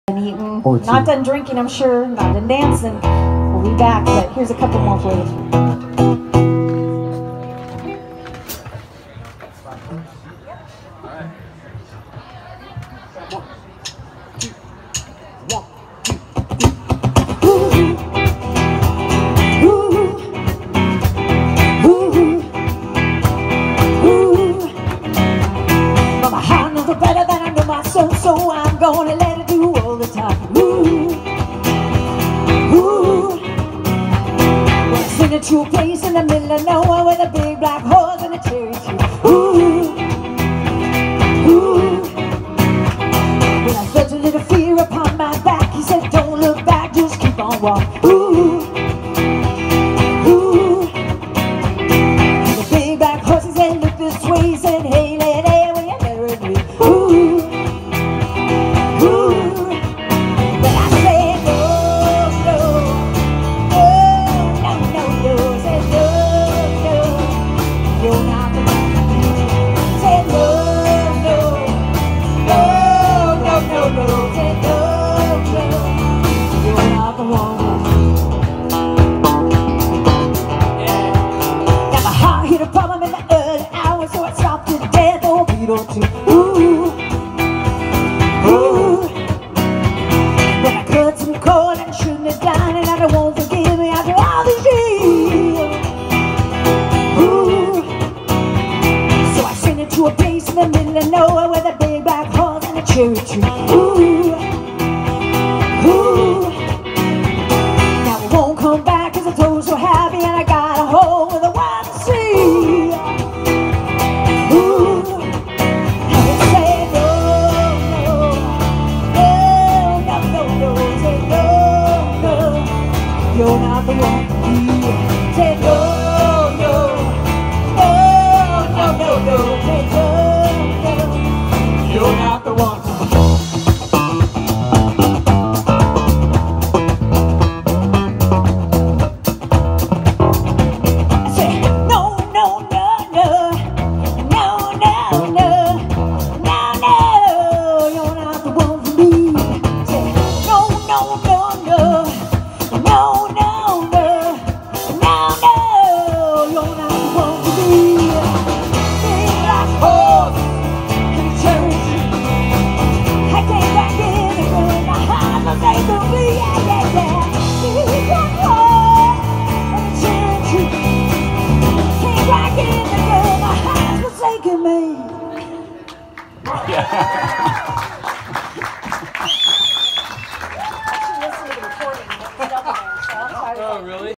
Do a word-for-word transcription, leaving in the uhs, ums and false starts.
And eating. Not done drinking, I'm sure. Not done dancing. We'll be back, but here's a couple more for you. Better than I know myself, so I'm gonna let it do all the time. Ooh, ooh. When I sing it to a place in the middle of nowhere with a big black horse and a cherry tree. Ooh, ooh. When I felt a little fear upon my back, he said, don't look back, just keep on walking. Ooh, ooh. And the big black horse, he said, look this way, he said, hey lady, will you marry me? Ooh. Ooh, ooh. When I cut some cord and shouldn't have done it, and I won't forgive me after all these years. Ooh. So I sent it to a place in the middle of nowhere with a big black horse and a cherry tree. Ooh, ooh. Now I won't come back 'cause I told so happy, and I got a home with a wide sea. Ooh. You're not the one for me. Say no, no, no, no, no, no. Say no, no. You're not the one for me. I say no, no, no, no, no, no, no, no, no. You're not the one for me. Say no, no, no, no. No, no, no, no, no, you're not the one for me. Big black horse and a cherry tree. I came back in the room, my heart was aching me, yeah, yeah, yeah. Big black horse and a cherry tree. Came back in the room, my heart was aching me. Yeah. Oh, really?